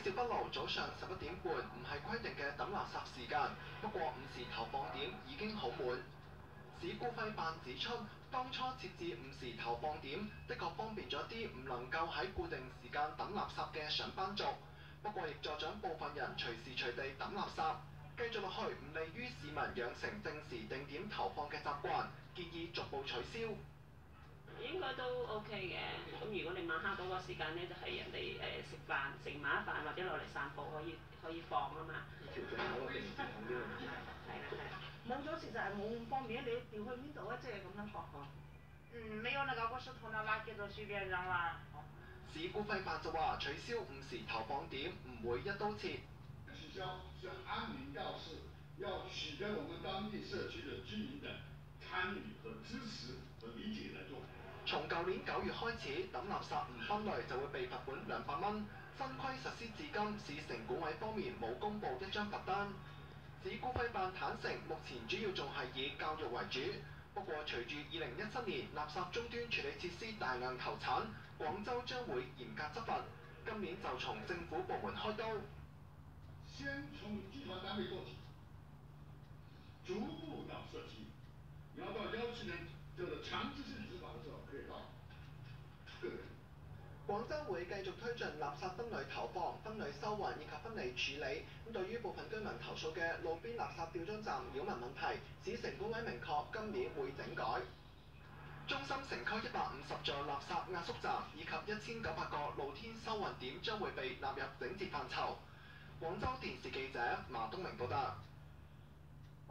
小北路早上11點半唔係規定嘅抌垃圾時間，不過午時投放點已經好滿。市固廢辦指出，當初設置午時投放點，的確方便咗啲唔能夠喺固定時間抌垃圾嘅上班族。不過亦助長部分人隨時隨地抌垃圾，繼續落去唔利於市民養成定時定點投放嘅習慣，建議逐步取消。 應該都 OK 嘅。咁如果你晚黑嗰個時間咧，就係、人哋食飯食晚飯或者落嚟散步可以放啊嘛。 調整下個定時同呢個問題。 係啦。 冇咗其實係冇咁方便，你調去邊度啊？即係咁樣講嗬。沒有那個石頭那垃圾就隨便扔啦。 市固廢辦就話取消午時投放點唔會一刀切。 取消是按名要事，要取得我們當地社區的居民的參與和支持和理解來做。 從舊年9月開始，抌垃圾唔分類就會被罰款200蚊。新規實施至今，市城管委方面冇公布一張罰單。市固廢辦坦承，目前主要仲係以教育為主。不過，隨住2017年垃圾終端處理設施大量投產，廣州將會嚴格執法。今年就從政府部門開刀， 先從集團單位做起，逐步到社區，然後到17年這個強制性執法的時候，可以到個人。 廣州會繼續推進垃圾分類投放、分類收運以及分類處理。對於部分居民投訴嘅路邊垃圾吊裝站擾民問題，市城管委明確今年會整改。中心城區150座垃圾壓縮站以及1900個露天收運點將會被納入整治範疇。廣州電視記者馬東明報道。